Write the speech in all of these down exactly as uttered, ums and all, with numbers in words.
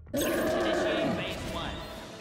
Initiate phase one.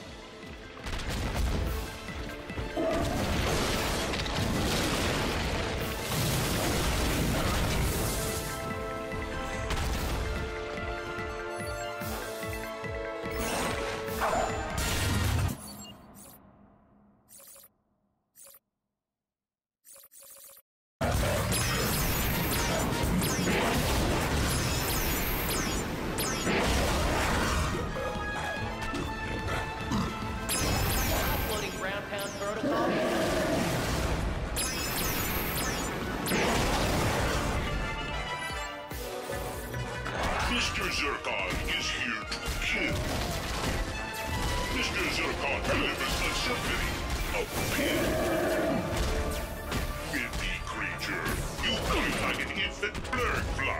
Mister Zurkon is here to kill. Mister Zurkon delivers the symphony of pain. Filthy creature, you feel like an infant blurred fly.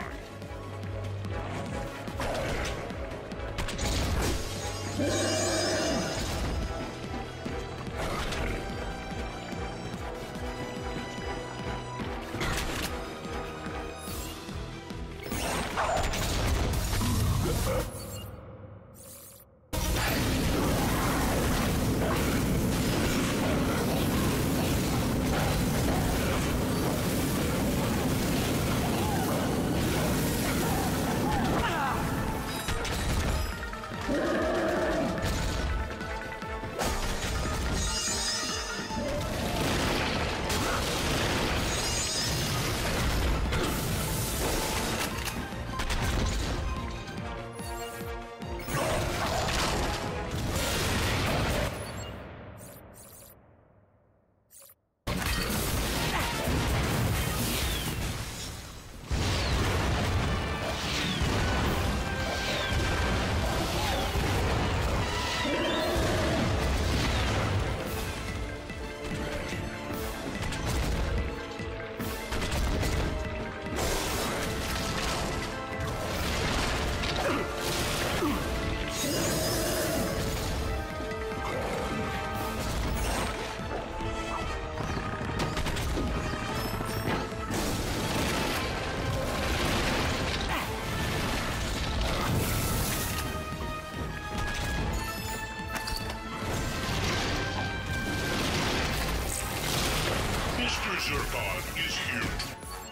Zurkon is here to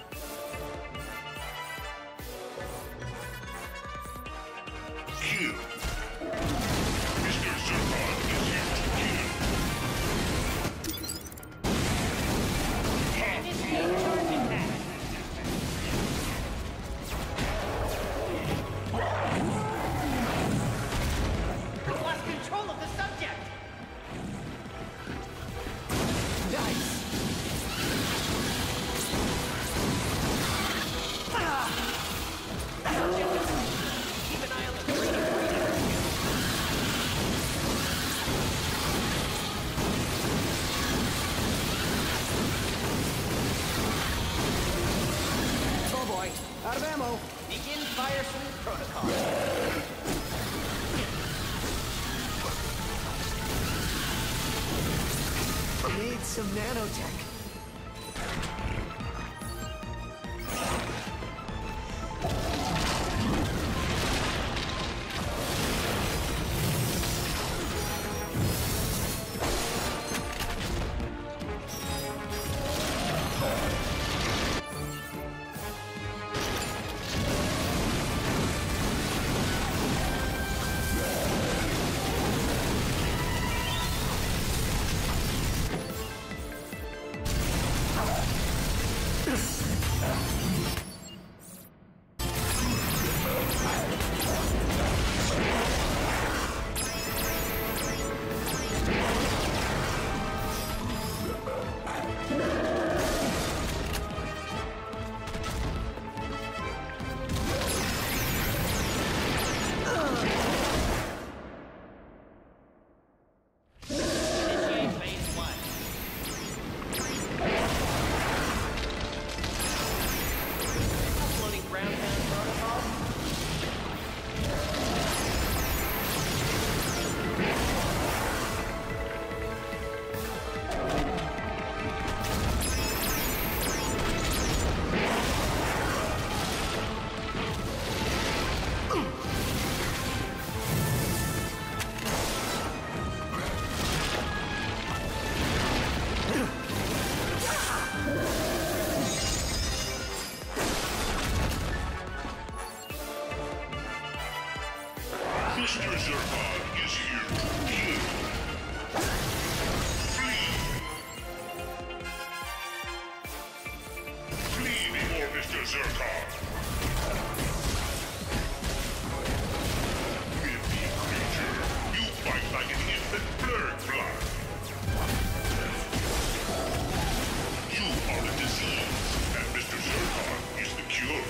kill. Mister Zurkon is here to kill. And it's being charging back. Lost control of the subject. Nice. Keep an eye on the screen. Oh boy, out of ammo. Begin fire salute protocol. Need some nanotech. Mister Zircon is here to kill. Flee! Flee before Mister Zircon! Filthy creature! You fight like an infant blurred fly! You are the disease, and Mister Zircon is the cure.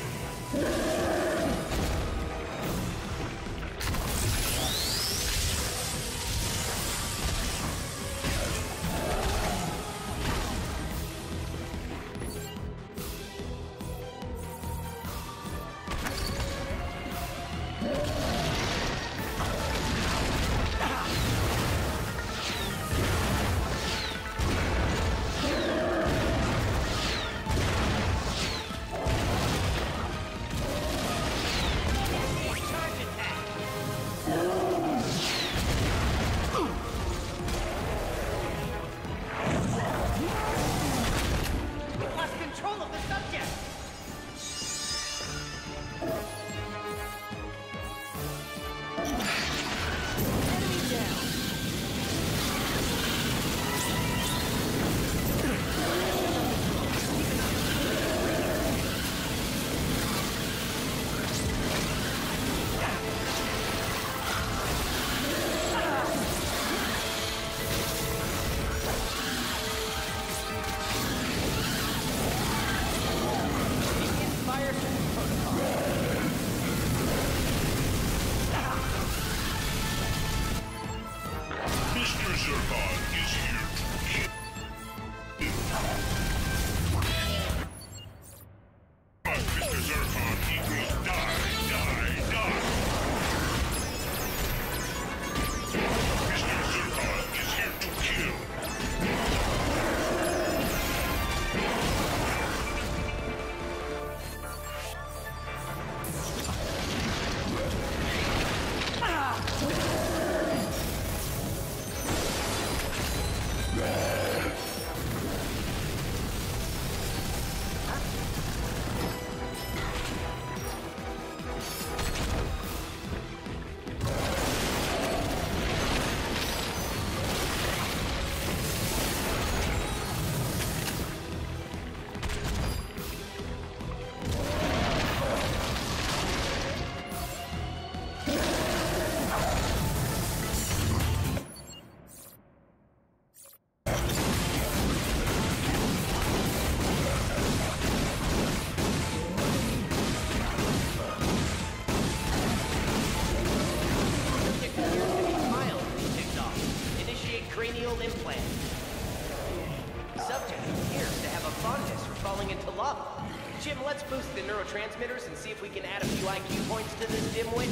Jim, let's boost the neurotransmitters and see if we can add a few I Q points to this dimwit.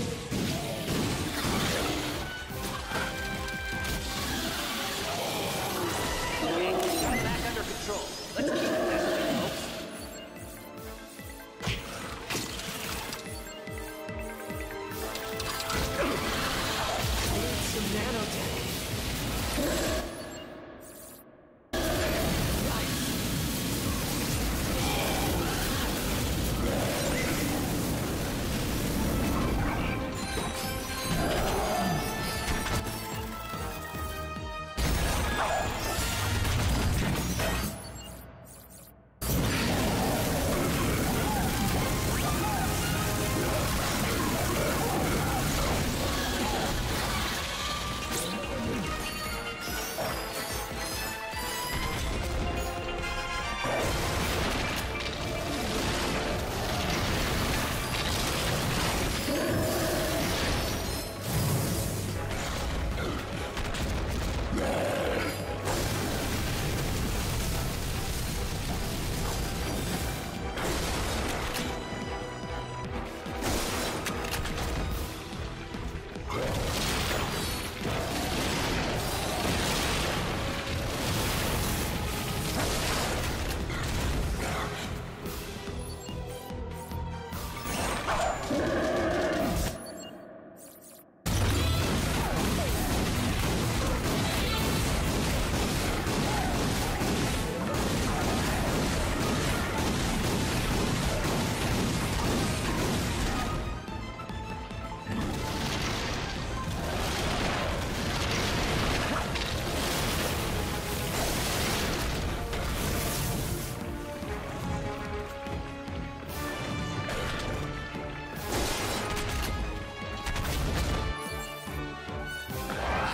Okay, got it back under control. Let's keep it that way, folks. Need some nanotech.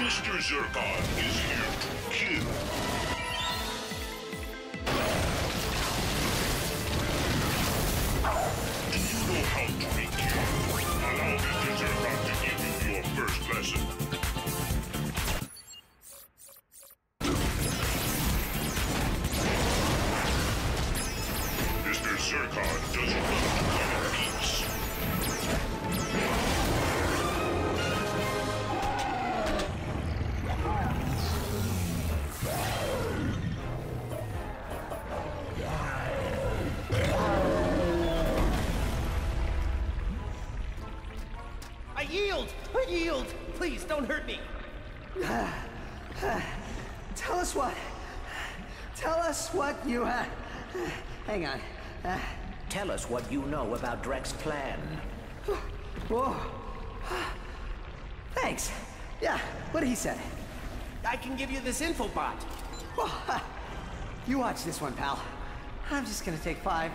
Mister Zurkon is here to kill. Do you know how to be killed? Allow Mister Zurkon to give you your first lesson. Mister Zurkon doesn't want to come in peace. I yield! I yield! Please, don't hurt me! Tell us what. Tell us what you. Uh, hang on. Uh, Tell us what you know about Drek's plan. whoa. Thanks. Yeah, what he said. I can give you this info bot. Well, you watch this one, pal. I'm just gonna take five.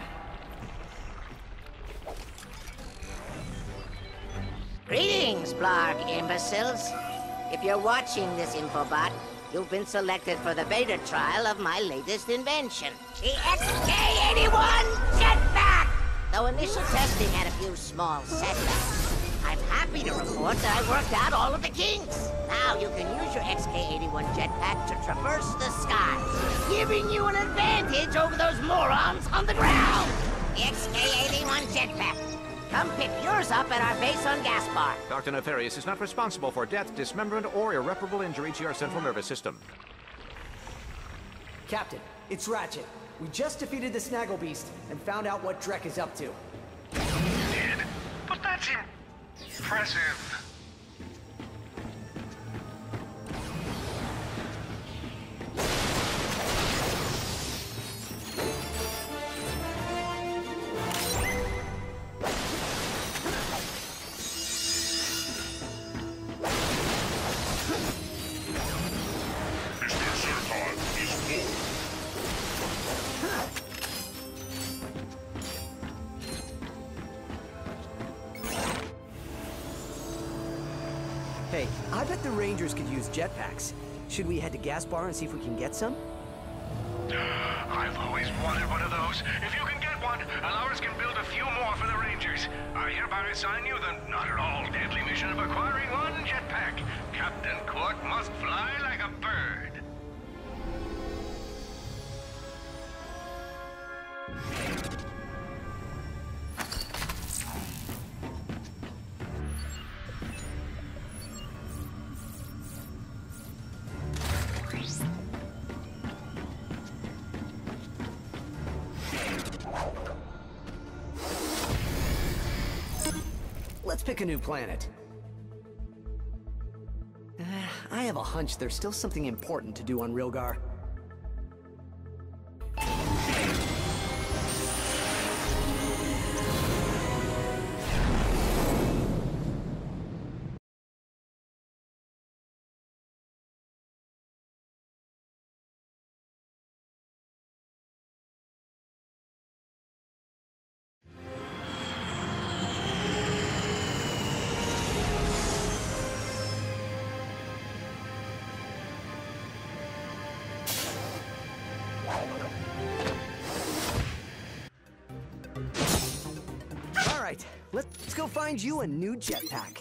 Greetings, Blarg imbeciles. If you're watching this infobot, you've been selected for the beta trial of my latest invention, the X K eighty-one Jetpack! Though initial testing had a few small setbacks, I'm happy to report that I worked out all of the kinks. Now you can use your X K eighty-one Jetpack to traverse the skies, giving you an advantage over those morons on the ground! The X K eighty-one Jetpack. Come pick yours up at our base on Gaspar. Doctor Nefarious is not responsible for death, dismemberment, or irreparable injury to your central nervous system. Captain, it's Ratchet. We just defeated the Snaggle Beast and found out what Drek is up to. Did? But that's impressive. Hey, I bet the Rangers could use jetpacks. Should we head to Gaspar and see if we can get some? I've always wanted one of those. If you can get one, Alaris can build a few more for the Rangers. I hereby assign you the not at all deadly mission of acquiring one jetpack. Captain Quark must fly like a bird. Let's pick a new planet. Uh, I have a hunch there's still something important to do on Rilgar. All right, let's go find you a new jetpack.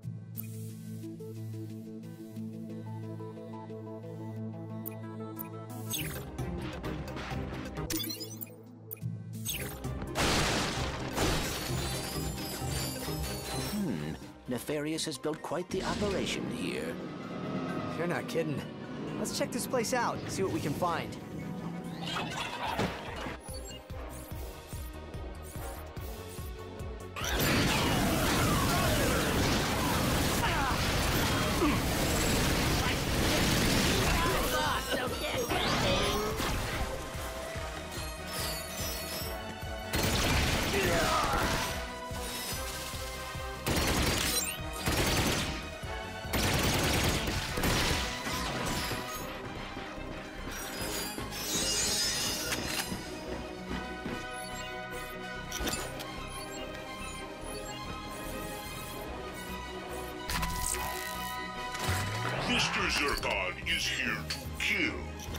Hmm. Nefarious has built quite the operation here. You're not kidding. Let's check this place out, see what we can find. Mister Zircon is here to kill.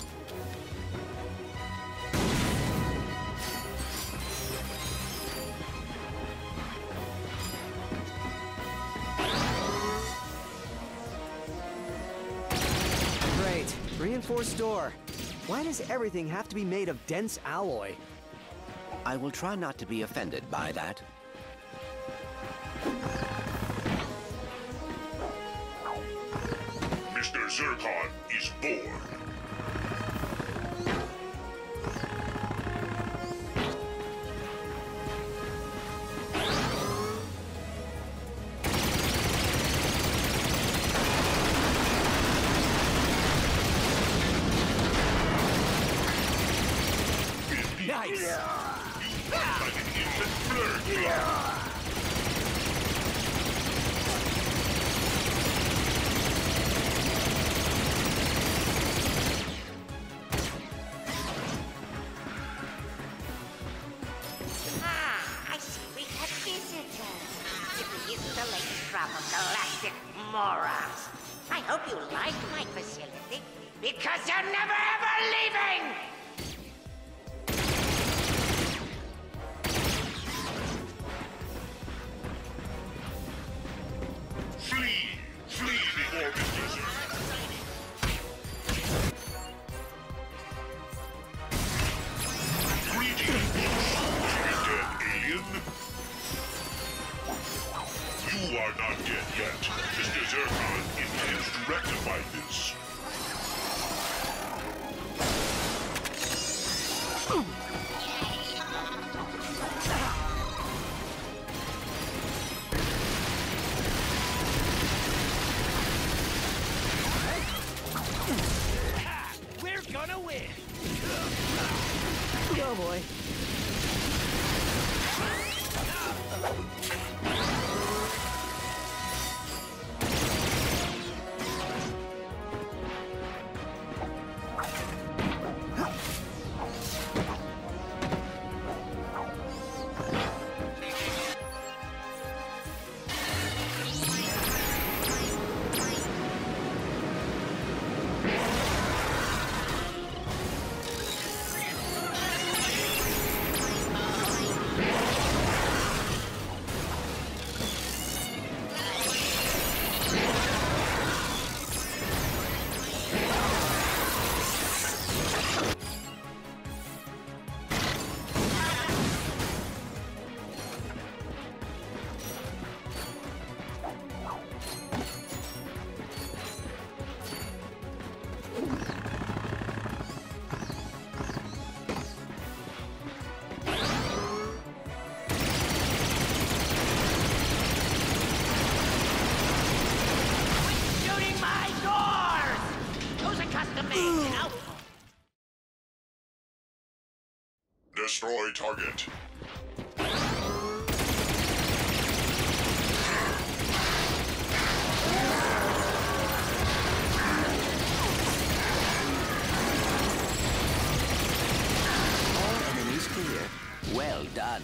Great. Reinforced door. Why does everything have to be made of dense alloy? I will try not to be offended by that. Mister Zircon is born. Nice! You fight like an infant flirt. Ah, I see we have visitors. If he isn't the latest crop of galactic morons. I hope you like my facility, because you're never ever leaving! Flee! Flee before Mister Zircon. Greetings, dead alien. You are not dead yet. Mister Zircon intends to rectify this. We're gonna win! Oh boy. Shooting my doors! Those are custom made, you know? Destroy target. All enemies clear. Well done.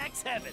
Max Heaven.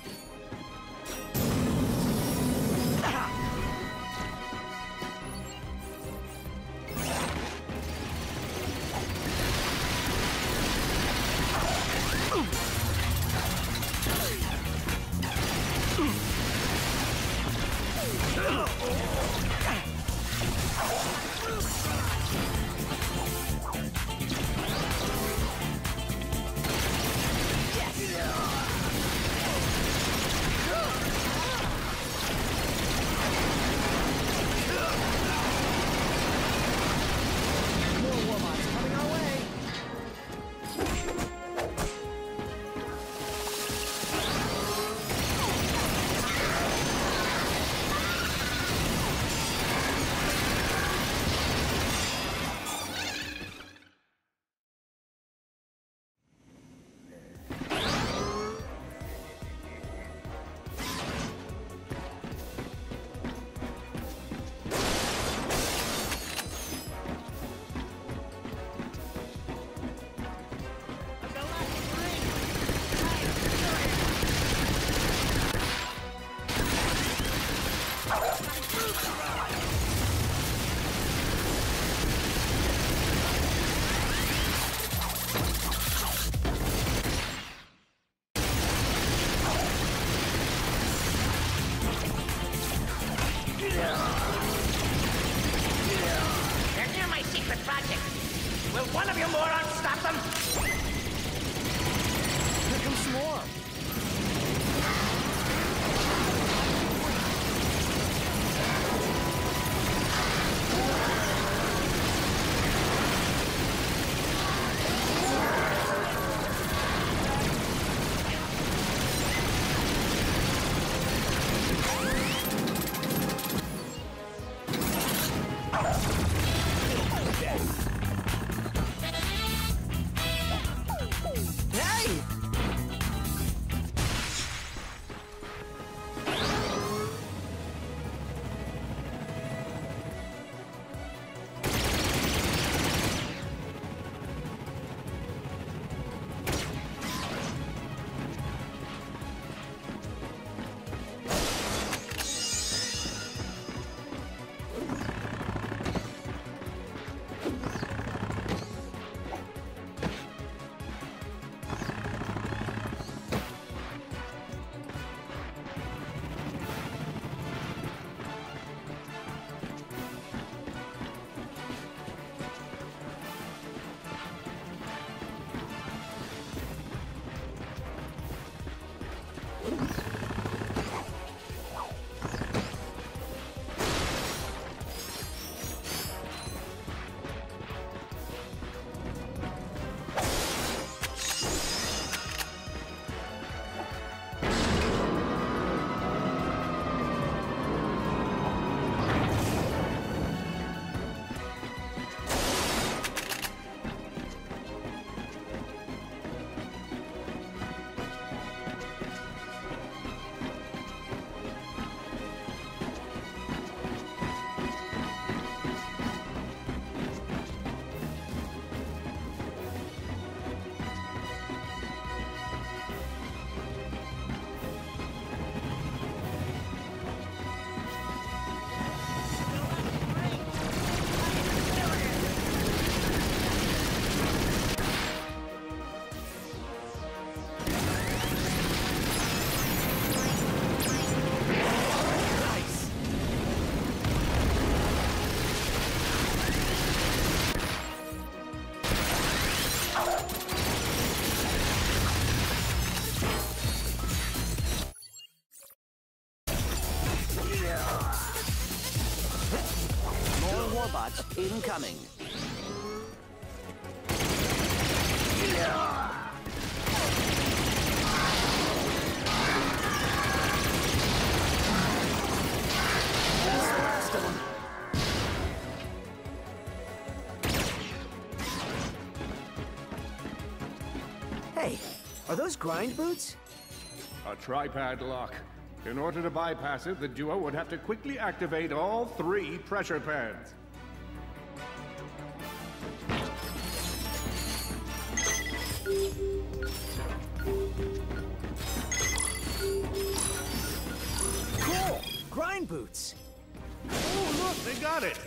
They're near my secret project. Will one of you morons stop them? Here comes some more. Warbots incoming. Hey, are those grind boots? A tripad lock. In order to bypass it, the duo would have to quickly activate all three pressure pads. boots. Oh, look, they got it!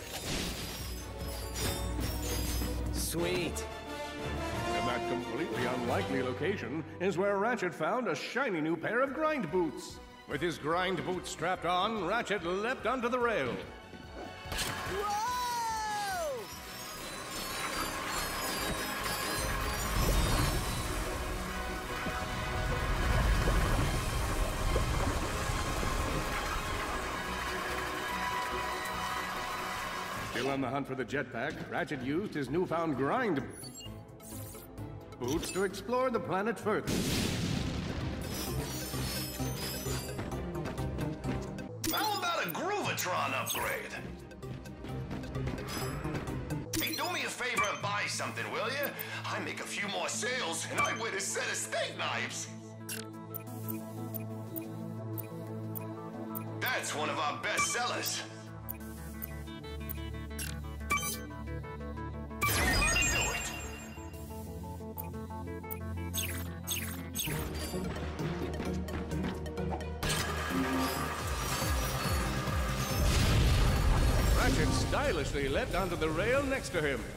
Sweet. In that completely unlikely location is where Ratchet found a shiny new pair of grind boots. With his grind boots strapped on, Ratchet leapt onto the rail. Whoa! Still on the hunt for the jetpack, Ratchet used his newfound grind boots to explore the planet further. How about a Groovatron upgrade? Hey, do me a favor and buy something, will you? I make a few more sales, and I win a set of steak knives. That's one of our best sellers. Ratchet stylishly leapt onto the rail next to him.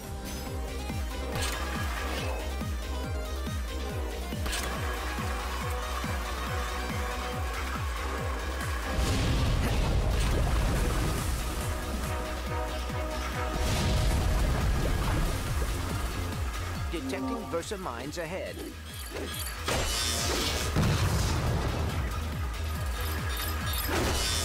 Detecting Versa mines ahead. You